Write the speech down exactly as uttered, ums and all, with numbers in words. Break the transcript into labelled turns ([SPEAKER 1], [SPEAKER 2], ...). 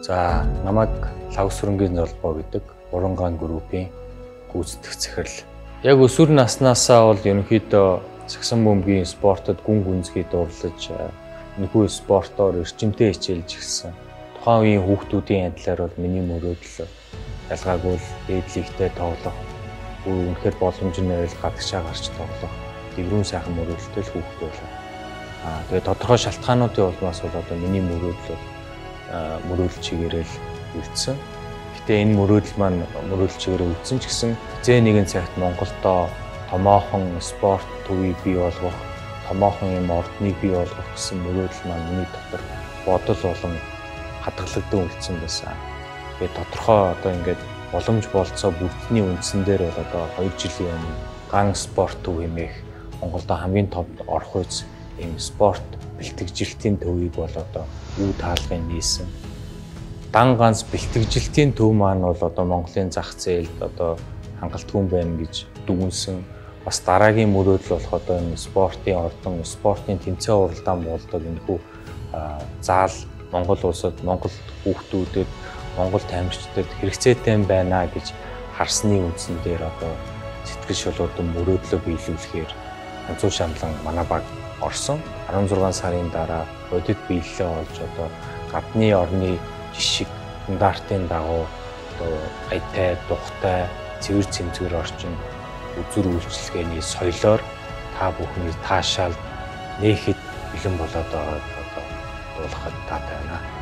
[SPEAKER 1] За намайг лав сүрэнгийн золбоо гэдэг Урангаан группийн гүйцэтгэх захирал. Яг өсвөр наснаасаа бол ерөнхийдөө сагсан бөмбөгийн спортод гүн гүнзгий дурлаж энэхүү спортоор эрчимтэй хичээлж эхэлсэн. Тухайн үеийн хүүхдүүдийн адилаар бол миний мөрөөдөл ялгаагүй дээд лигтээ тоглох, үнэхээр боломж нь байвал гадагшаа гарч тоглох, дэврүүн сайхан мөрөөдөлтэй л хүүхд байлаа. Аа тэгээд тодорхой шалтгаануудын улмаас бол одоо миний мөрөөдөл мөрөөдөл чигээрэл үлдсэн. Гэтэ энэ мөрөөдөл маань мөрөөдөл чигээрээ үлдсэн ч гэсэн зэ нэгэн цагт Монголдо томоохон спорт төвийг бий болгох, томоохон юм ордныг бий болгох гэсэн мөрөөдөл маань миний дотор бодол болон хадгалагдсан үлдсэн байсан. Тэгээд тодорхой одоо ингээд боломж болцоо бүрдний үндсэн дээр бол одоо хоёр жилийн өмнө ган спорт төв хэмээх Монголдо хамгийн товд орох үз ийм спорт бэлтгэгжилтийн төвийг бол одоо үе таалгын нийсэн. Дан ганц бэлтгэгжилтийн төв маань бол одоо Монголын зах зээлд одоо хангалтгүй байна гэж дүгнсэн. Бас дараагийн мөрөөдөл болох одоо энэ спортын ордон, спортын тэмцээн уралдаан болдог энэхүү заал Монгол улсад, Монгол хүүхдүүдэд, Монгол тамирчдад хэрэгцээтэй байна гэж харсны үндсэн дээр одоо сэтгэл шулуудан мөрөөдлөө биелүүлэхээр ганцуу шамлан манай баг орсон. арван зургаан сарын дараа бодит биелэлээ олж одоо гадны орны жишг стандартын дагуу одоо аятай, духтай, цэвэр цэмцгэр орчин үзүр үйлчлэгээний соёлоор та бүхний таашаал нээхэд бэлэн болоод байгаа одоо дуулахад таатай байна.